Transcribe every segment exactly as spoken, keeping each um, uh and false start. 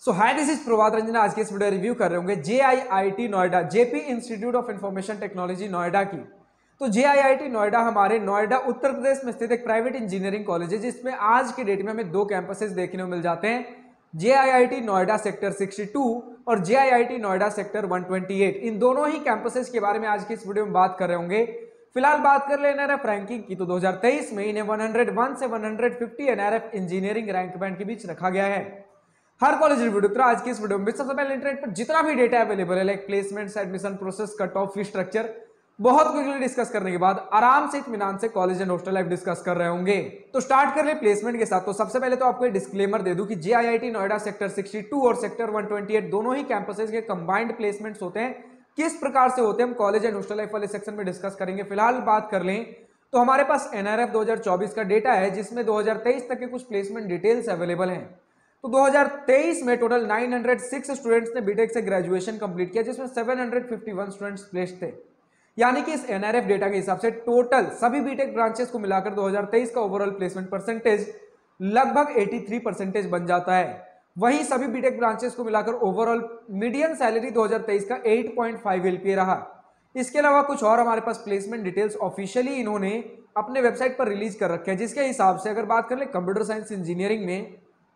So hi, this is Prabhat Ranjan. आज के इस वीडियो रिव्यू कर रहे होंगे J I I T Noida, JP institute of information technology Noida की। तो जे आई आई टी नोएडा हमारे नोएडा उत्तर प्रदेश में स्थित एक प्राइवेट इंजीनियरिंग कॉलेज है, जिसमें आज के डेट में हमें दो कैंपसेस देखने को मिल जाते हैं, J I I T Noida sector बासठ और J I I T Noida sector एक सौ अट्ठाईस। इन दोनों ही कैंपसेस के बारे में आज की इस वीडियो में बात कर रहे होंगे। फिलहाल बात कर ले एनआरएफ रैंकिंग की, तो दो हज़ार तेईस में इन्हें एक सौ एक से एक सौ पचास एनआरएफ इंजीनियरिंग रैंक बैंड के बीच रखा गया है। हर कॉलेज रिव्यू तरह आज की इस वीडियो में सबसे पहले इंटरनेट पर जितना भी डेटा अवेलेबल है, like placements, admission process, cut off, fee structure, बहुत क्विकली डिस्कस करने के बाद आराम से इत्मीनान से college and hostel life discuss कर रहे होंगे। तो स्टार्ट कर ले प्लेसमेंट के साथ। तो सबसे पहले तो आपको डिस्क्लेमर दे दूं कि J I I T Noida sector बासठ और सेक्टर एक सौ अट्ठाईस दोनों ही कैंपसेस के कंबाइंड प्लेसमेंट्स होते हैं। किस प्रकार से होते हैं हम कॉलेज एंड हॉस्टल लाइफ वाले सेक्शन में डिस्कस करेंगे। फिलहाल बात कर लें तो हमारे पास एनआरएफ दो हज़ार चौबीस का डेटा है, जिसमें दो हज़ार तेईस तक के कुछ प्लेसमेंट डिटेल्स अवेलेबल हैं। तो दो हज़ार तेईस में टोटल नौ सौ छह स्टूडेंट्स ने बीटेक से ग्रेजुएशन कंप्लीट किया, जिसमें सात सौ इक्यावन स्टूडेंट्स प्लेस्ड थे। यानी कि इस एनआरएफ डेटा के हिसाब से टोटल सभी बीटेक ब्रांचेस को मिलाकर दो हज़ार तेईस का ओवरऑल प्लेसमेंट परसेंटेज लगभग तिरासी परसेंटेज बन जाता है। वहीं सभी बीटेक ब्रांचेस को मिलाकर ओवरऑल मीडियन सैलरी दो हज़ार तेईस का आठ पॉइंट पाँच एलपीए रहा। इसके अलावा कुछ और हमारे पास प्लेसमेंट डिटेल्स ऑफिशियली इन्होंने अपने वेबसाइट पर रिलीज कर रखे हैं, जिसके हिसाब से अगर बात कर ले कंप्यूटर साइंस इंजीनियरिंग में,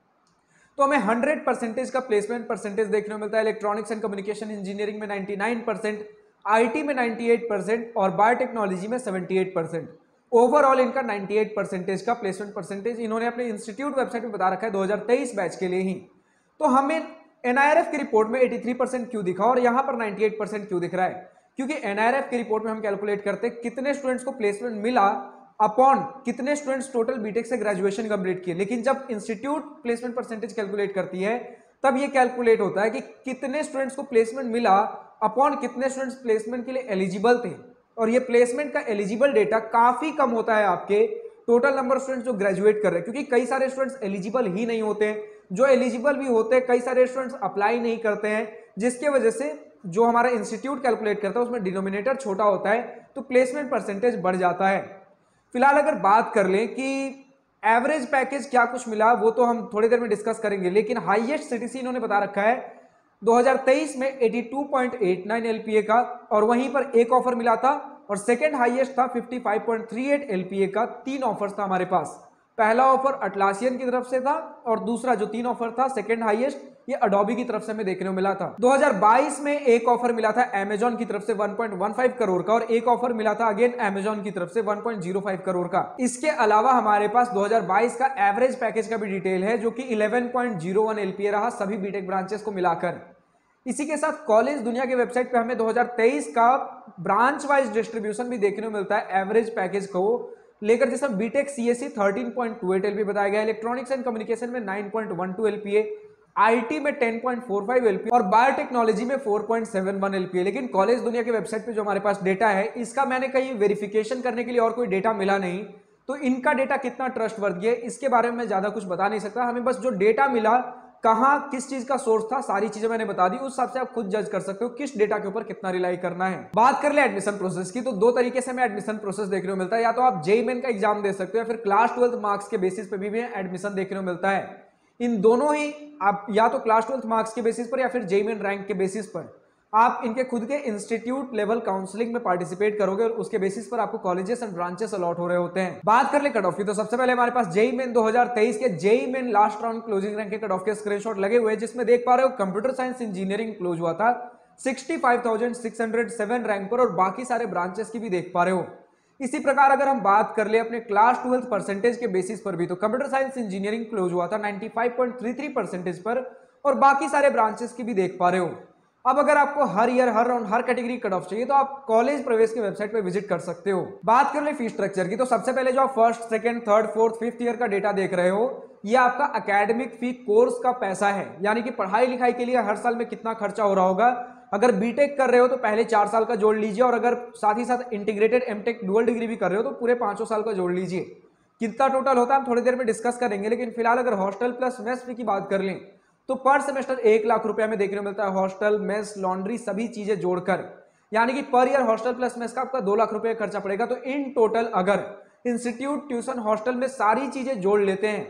तो हमें सौ परसेंटेज का प्लेसमेंट परसेंटेज देखने को मिलता है। इलेक्ट्रॉनिक्स एंड कम्युनिकेशन इंजीनियरिंग में निन्यानवे परसेंट, आईटी में अट्ठानवे परसेंट और बायोटेक्नोलॉजी में अठहत्तर परसेंट। ओवरऑल इनका अट्ठानवे परसेंटेज का प्लेसमेंट परसेंटेज इन्होंने अपने इंस्टीट्यूट वेबसाइट में बता रखा है दो हज़ार तेईस बैच के लिए ही। तो हमें एनआईआरएफ की रिपोर्ट में तिरासी परसेंट क्यों दिखा और यहां पर अट्ठानवे परसेंट क्यों दिख रहा है? क्योंकि एनआईआरएफ की रिपोर्ट में हम कैलकुलेट करते हैं कितने स्टूडेंट्स को प्लेसमेंट मिला अपॉन कितने स्टूडेंट्स टोटल बीटेक से ग्रेजुएशन कंप्लीट किए। लेकिन जब इंस्टीट्यूट प्लेसमेंट परसेंटेज कैलकुलेट करती है, तब ये कैलकुलेट होता है कि कितने स्टूडेंट्स को प्लेसमेंट मिला अपॉन कितने स्टूडेंट्स प्लेसमेंट के लिए एलिजिबल थे। और ये प्लेसमेंट का एलिजिबल डेटा काफी कम होता है आपके टोटल नंबर ऑफ स्टूडेंट्स जो ग्रेजुएट कर रहे हैं, क्योंकि कई सारे स्टूडेंट्स एलिजिबल ही नहीं होते। जो एलिजिबल भी होते हैं, कई सारे स्टूडेंट्स अप्लाई नहीं करते हैं, जिसके वजह से जो हमारा इंस्टीट्यूट कैलकुलेट करता है उसमें डिनोमिनेटर छोटा होता है, तो प्लेसमेंट परसेंटेज बढ़ जाता है। फिलहाल अगर बात कर लें कि एवरेज पैकेज क्या कुछ मिला, वो तो हम थोड़ी देर में डिस्कस करेंगे। लेकिन हाईएस्ट सीटीसी इन्होंने बता रखा है दो हज़ार तेईस में बयासी पॉइंट आठ नौ एलपीए का, और वहीं पर एक ऑफर मिला था और सेकंड हाईएस्ट था पचपन पॉइंट तीस एलपीए का। तीन ऑफर्स था हमारे पास। पहला ऑफर अटलासियन की तरफ से था और दूसरा जो तीन ऑफर था सेकंड हाईएस्ट, ये अडोबी की तरफ से हमें देखने को मिला था। दो हज़ार बाईस में एक ऑफर मिला था अमेजॉन की तरफ से एक पॉइंट एक पाँच करोड़ का, और एक ऑफर मिला था अगेन अमेजॉन की तरफ से एक पॉइंट शून्य पाँच करोड़ का। इसके अलावा हमारे पास दो हज़ार बाईस का एवरेज पैकेज का भी डिटेल है, जो कि ग्यारह पॉइंट शून्य एक एलपीए रहा सभी बीटेक ब्रांचेस को मिलाकर। इसी के साथ कॉलेज दुनिया के वेबसाइट पे हमें दो हज़ार तेईस का ब्रांच वाइज डिस्ट्रीब्यूशन भी देखने को मिलता है एवरेज पैकेज को लेकर। जैसे बीटेक सीएससी तेरह पॉइंट दो आठ एलपीए बताया गया, इलेक्ट्रॉनिक्स एंड कम्युनिकेशन में नौ पॉइंट एक दो एलपीए, आईटी में दस पॉइंट चार पाँच एलपीए और बायोटेक्नोलॉजी में चार पॉइंट सात एक एलपीए। लेकिन कॉलेज दुनिया के वेबसाइट पे जो हमारे पास डेटा है, इसका मैंने कहीं वेरिफिकेशन करने के लिए और कोई डेटा मिला नहीं, तो इनका डेटा कितना ट्रस्टवर्दी है इसके बारे में मैं ज्यादा कुछ बता नहीं सकता। हमें बस जो डेटा मिला, कहां किस चीज का सोर्स था, सारी चीजें मैंने बता दी। उस हिसाब से आप खुद जज कर सकते हो किस डेटा के ऊपर कितना रिलाई करना है। बात कर ले एडमिशन प्रोसेस की, तो दो तरीके से हमें एडमिशन प्रोसेस देखने को मिलता है। या तो आप जेईई मेन का एग्जाम दे सकते हो, या फिर क्लास ट्वेल्थ मार्क्स के बेसिस पे भी, भी एडमिशन देखने को मिलता है। इन दोनों ही आप या तो क्लास ट्वेल्थ मार्क्स के बेसिस पर या फिर जेईई मेन रैंक के बेसिस पर आप इनके खुद के इंस्टीट्यूट लेवल काउंसलिंग में पार्टिसिपेट करोगे और उसके बेसिस पर आपको कॉलेजेस एंड ब्रांचेस अलॉट हो रहे होते हैं। बात कर ले कट ऑफ की, तो सबसे पहले हमारे पास जेईई मेन दो हज़ार तेईस के JEE main last round closing rank के कट ऑफ के स्क्रीनशॉट लगे हुए हैं, जिसमें देख पा रहे हो कंप्यूटर साइंस इंजीनियरिंग क्लोज हुआ था पैंसठ हज़ार छह सौ सात रैंक पर, और बाकी सारे ब्रांचेस की भी देख पा रहे हो। इसी प्रकार अगर हम बात कर ले अपने क्लास ट्वेल्थ परसेंटेज के बेसिस पर भी, तो कंप्यूटर साइंस इंजीनियरिंग क्लोज हुआ था पचानवे पॉइंट तीस परसेंटेज पर, और बाकी सारे ब्रांचेस की भी देख पा रहे हो। अब अगर आपको हर ईयर हर राउंड हर कैटेगरी कट ऑफ चाहिए, तो आप कॉलेज प्रवेश की वेबसाइट पे विजिट कर सकते हो। बात कर ले फी स्ट्रक्चर की, तो सबसे पहले जो आप first second third fourth fifth year का डेटा देख रहे हो, ये आपका एकेडमिक फी कोर्स का पैसा है, यानी कि पढ़ाई लिखाई के लिए हर साल में कितना खर्चा हो रहा होगा। अगर बीटेक कर रहे हो तो पहले चार साल का जोड़ लीजिए, और अगर साथ ही साथ इंटीग्रेटेड एमटेक डुअल डिग्री भी कर रहे हो तो पूरे पांचों साल का जोड़ लीजिए। कितना टोटल होता है हम थोड़ी देर में डिस्कस करेंगे। लेकिन फिलहाल अगर हॉस्टल प्लस मेस फी की बात कर लें, तो पर सेमेस्टर एक लाख रुपया में देखने को मिलता है, हॉस्टल मेस लॉन्ड्री सभी चीजें जोड़कर। यानी कि per year hostel plus mess का आपका दो लाख रुपए खर्चा पड़ेगा। तो इन टोटल अगर इंस्टीट्यूट ट्यूशन हॉस्टल में सारी चीजें जोड़ लेते हैं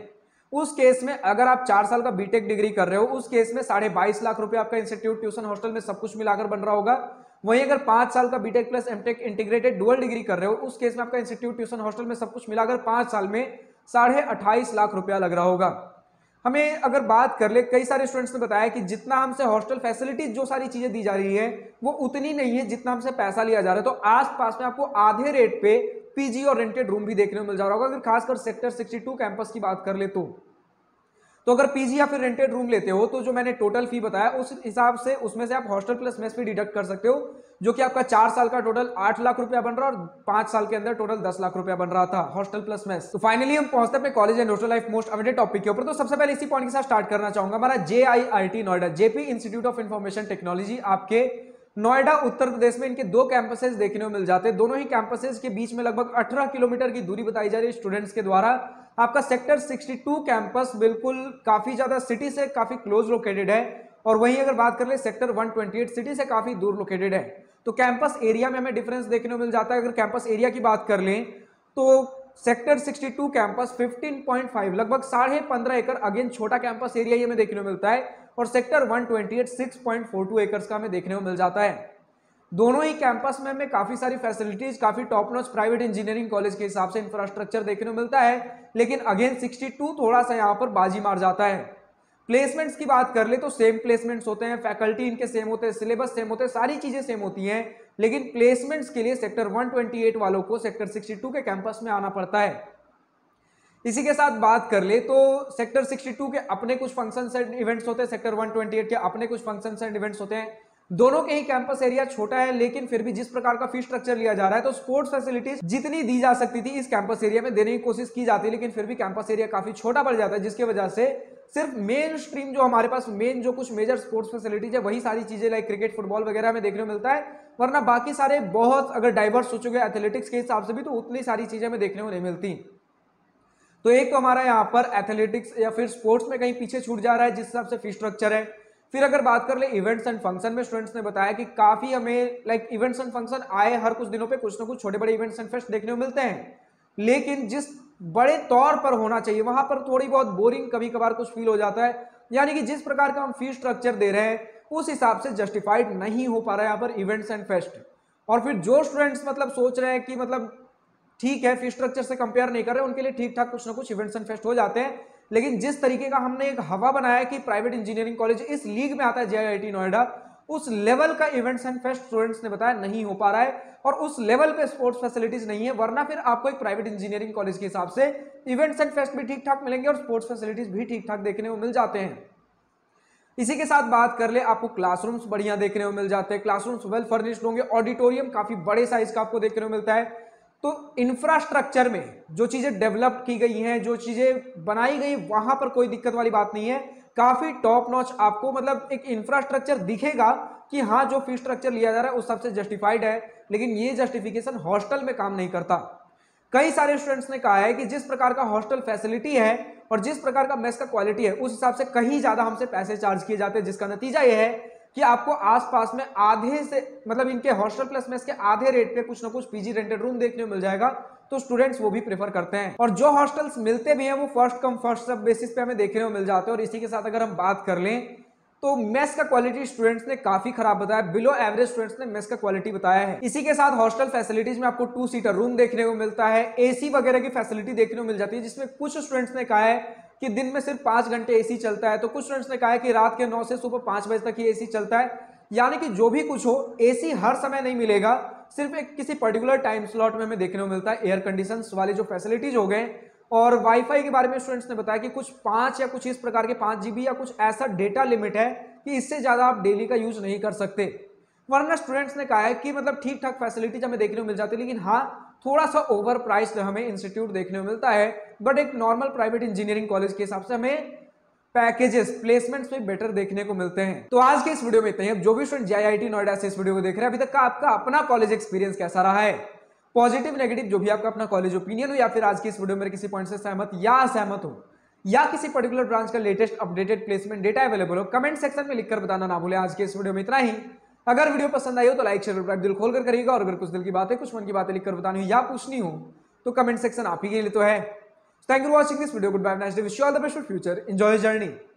उस केस में अगर आप चार साल का बीटेक डिग्री कर रहे हो, उस केस में साढ़े बाईस लाख रुपए आपका इंस्टीट्यूट ट्यूशन हॉस्टल में सब कुछ मिलाकर बन रहा होगा। वहीं अगर पांच साल का BTech plus MTech integrated dual degree कर रहे हो, उस केस में आपका इंस्टीट्यूट ट्यूशन हॉस्टल में सब कुछ मिलाकर पांच साल में साढ़े अट्ठाईस लाख रुपया लग रहा होगा। हमें अगर बात कर ले, कई सारे स्टूडेंट्स ने बताया कि जितना हमसे हॉस्टल फैसिलिटीज जो सारी चीजें दी जा रही है वो उतनी नहीं है जितना हमसे पैसा लिया जा रहा है। तो आसपास में आपको आधे रेट पे पीजी और रेंटेड रूम भी देखने को मिल जा रहा होगा। अगर खासकर सेक्टर बासठ कैंपस की बात कर ले तो तो अगर पीजी या फिर रेंटेड रूम लेते हो तो जो मैंने टोटल फी बताया उस हिसाब से उसमें से आप hostel plus mess fee deduct कर सकते हो, जो कि आपका चार साल का टोटल आठ लाख रुपया बन रहा है और पांच साल के अंदर टोटल दस लाख रुपया बन रहा था हॉस्टल प्लस मेस। तो फाइनली हम पहुंचते हैं अपने college and hostel life most awaited topic के ऊपर। तो सबसे पहले इसी पॉइंट के साथ स्टार्ट करना चाहूंगा। हमारा J I I T Noida, JP institute of information technology, आपके नोएडा उत्तर प्रदेश में इनके दो कैंपसेस देखने को मिल जाते हैं। दोनों ही कैंपसेस के बीच में लगभग अठारह किलोमीटर की दूरी बताई जा रही है स्टूडेंट्स के द्वारा। आपका सेक्टर बासठ कैंपस बिल्कुल काफी ज्यादा सिटी से काफी क्लोज लोकेटेड है, और वहीं अगर बात कर ले सेक्टर एक सौ अट्ठाईस सिटी से काफी दूर लोकेटेड है। तो कैंपस एरिया में हमें डिफरेंस देखने को मिल जाता है। अगर कैंपस एरिया की बात कर लें तो सेक्टर बासठ कैंपस पंद्रह पॉइंट पाँच लगभग साढ़े पंद्रह एकड़, अगेन छोटा कैंपस एरिया ही हमें देखने को मिलता है, और सेक्टर एक सौ अट्ठाईस छह पॉइंट चार दो एकड़ का हमें देखने को मिल जाता है। दोनों ही कैंपस में हमें काफी सारी फैसिलिटीज, काफी top notch private engineering college के हिसाब से इंफ्रास्ट्रक्चर देखने को मिलता है, लेकिन अगेन बासठ थोड़ा सा यहां पर बाजी मार जाता है। प्लेसमेंट्स की बात कर ले तो सेम प्लेसमेंट्स होते हैं, फैकल्टी इनके सेम होते हैं, सिलेबस सेम होते हैं, सारी चीजें सेम होती हैं, लेकिन प्लेसमेंट्स के लिए सेक्टर एक सौ अट्ठाईस वालों को सेक्टर बासठ के कैंपस में आना पड़ता है। इसी के साथ बात कर ले तो सेक्टर बासठ के अपने कुछ फंक्शंस एंड इवेंट्स होते हैं, सेक्टर एक सौ अट्ठाईस के अपने कुछ फंक्शंस एंड इवेंट्स होते हैं। दोनों के ही कैंपस एरिया छोटा है, लेकिन फिर भी जिस प्रकार का फीस स्ट्रक्चर लिया जा रहा है तो स्पोर्ट्स फैसिलिटीज जितनी दी जा सकती थी इस कैंपस एरिया में देने की कोशिश की जाती है, लेकिन फिर भी कैंपस एरिया काफी छोटा पड़ जाता है, जिसकी वजह से सिर्फ मेन स्ट्रीम जो हमारे पास मेन जो कुछ मेजर स्पोर्ट्स फैसिलिटीज है वही सारी चीजें लाइक क्रिकेट फुटबॉल वगैरह में देखने को मिलता है, वरना बाकी सारे बहुत अगर डाइवर्स हो चुके हैं एथलेटिक्स के हिसाब से भी तो उतनी सारी चीजें हमें देखने को नहीं मिलती। तो एक तो हमारा यहाँ पर एथलेटिक्स या फिर स्पोर्ट्स में कहीं पीछे छूट जा रहा है जिस हिसाब से फीस स्ट्रक्चर है। फिर अगर बात कर ले इवेंट्स एंड फंक्शन में, स्टूडेंट्स ने बताया कि काफी हमें लाइक इवेंट्स एंड फंक्शन आए हर कुछ दिनों पे कुछ ना कुछ छोटे बड़े इवेंट्स एंड फेस्ट देखने को मिलते हैं, लेकिन जिस बड़े तौर पर होना चाहिए वहां पर थोड़ी बहुत बोरिंग कभी कभार कुछ फील हो जाता है। यानी कि जिस प्रकार का हम फीस स्ट्रक्चर दे रहे हैं उस हिसाब से जस्टिफाइड नहीं हो पा रहा है यहाँ पर इवेंट्स एंड फेस्ट। और फिर जो स्टूडेंट्स मतलब सोच रहे हैं कि मतलब ठीक है फीस स्ट्रक्चर से कंपेयर नहीं कर रहे, उनके लिए ठीक ठाक कुछ ना कुछ इवेंट्स एंड फेस्ट हो जाते हैं, लेकिन जिस तरीके का हमने एक हवा बनाया कि प्राइवेट इंजीनियरिंग कॉलेज इस लीग में आता है जे आई आई टी नोएडा, उस लेवल का इवेंट्स एंड फेस्ट स्टूडेंट्स ने बताया नहीं हो पा रहा है, और उस लेवल पे स्पोर्ट्स फैसिलिटीज नहीं है, वरना फिर आपको एक प्राइवेट इंजीनियरिंग कॉलेज के हिसाब से इवेंट्स एंड फेस्ट भी ठीक ठाक मिलेंगे और स्पोर्ट्स फैसिलिटीज भी ठीक ठाक देखने को मिल जाते हैं। इसी के साथ बात कर ले आपको क्लासरूम्स बढ़िया देखने को मिल जाते हैं, क्लासरूम्स वेल फर्निश्ड होंगे, ऑडिटोरियम काफी बड़े साइज का आपको देखने को मिलता है। तो इंफ्रास्ट्रक्चर में जो चीजें डेवलप की गई हैं, जो चीजें बनाई गई, वहां पर कोई दिक्कत वाली बात नहीं है, काफी टॉप नॉच आपको मतलब एक इंफ्रास्ट्रक्चर दिखेगा कि हाँ जो फीस स्ट्रक्चर लिया जा रहा है उस सबसे जस्टिफाइड है, लेकिन ये जस्टिफिकेशन हॉस्टल में काम नहीं करता। कई सारे स्टूडेंट्स ने कहा है कि जिस प्रकार का हॉस्टल फैसिलिटी है और जिस प्रकार का मेस का क्वालिटी है उस हिसाब से कहीं ज्यादा हमसे पैसे चार्ज किए जाते हैं, जिसका नतीजा यह है कि आपको आसपास में आधे से मतलब इनके हॉस्टल प्लस मेस के आधे रेट पे कुछ ना कुछ पीजी रेंटेड रूम देखने को मिल जाएगा, तो स्टूडेंट्स वो भी प्रेफर करते हैं। और जो हॉस्टल्स मिलते भी हैं वो first come first serve basis पे हमें देखने को मिल जाते हैं। और इसी के साथ अगर हम बात कर लें तो मेस का क्वालिटी स्टूडेंट्स ने काफी खराब बताया, बिलो एवरेज स्टूडेंट्स ने मेस का क्वालिटी बताया है। इसी के साथ हॉस्टल फैसिलिटीज में आपको टू सीटर रूम देखने को मिलता है, एसी वगैरह की फैसिलिटी देखने को मिल जाती है, जिसमें कुछ स्टूडेंट्स ने कहा है कि दिन में सिर्फ पांच घंटे एसी चलता है, तो कुछ स्टूडेंट्स ने कहा है कि रात के नौ से सुबह पांच बजे तक ही एसी चलता है। यानी कि जो भी कुछ हो एसी हर समय नहीं मिलेगा, सिर्फ एक किसी पर्टिकुलर टाइम स्लॉट में हमें देखने को मिलता है। एयर कंडीशंस वाले जो फैसिलिटीज हो गए, और वाईफाई के बारे में स्टूडेंट्स ने बताया कि कुछ पांच या कुछ इस प्रकार के पांच जीबी या कुछ ऐसा डेटा लिमिट है कि इससे ज्यादा आप डेली का यूज नहीं कर सकते। वरना स्टूडेंट्स ने कहा है कि मतलब ठीक ठाक फैसिलिटीज हमें देखने को मिल जाती है, लेकिन हाँ थोड़ा सा ओवर प्राइस्ड हमें इंस्टीट्यूट देखने को मिलता है, बट एक नॉर्मल प्राइवेट इंजीनियरिंग कॉलेज के हिसाब से हमें पैकेजेस प्लेसमेंट्स में बेटर देखने को मिलते हैं। तो आज के इस वीडियो में इतना ही। अब जो भी student J I I T Noida से इस वीडियो को देख रहे हैं, अभी तक का आपका अपना कॉलेज एक्सपीरियंस कैसा रहा है, पॉजिटिव नेगेटिव जो भी आपका अपना कॉलेज ओपिनियन हो, या फिर आज की इस वीडियो में किसी पॉइंट से सहमत या असहमत हो, या किसी पर्टिकुलर ब्रांच का latest updated placement data available हो, कमेंट सेक्शन में लिखकर बताना ना भूलें। आज के इस वीडियो में इतना ही। अगर वीडियो पसंद आई हो तो लाइक शेयर सब्सक्राइब दिल खोलकर करिएगा, और अगर कुछ दिल की बातें कुछ मन की बातें लिखकर बतानी हो या पूछनी हो तो कमेंट सेक्शन आप ही के लिए तो है। Thank you for watching this video, good bye, nice day, wish you all the best for future, enjoy journey.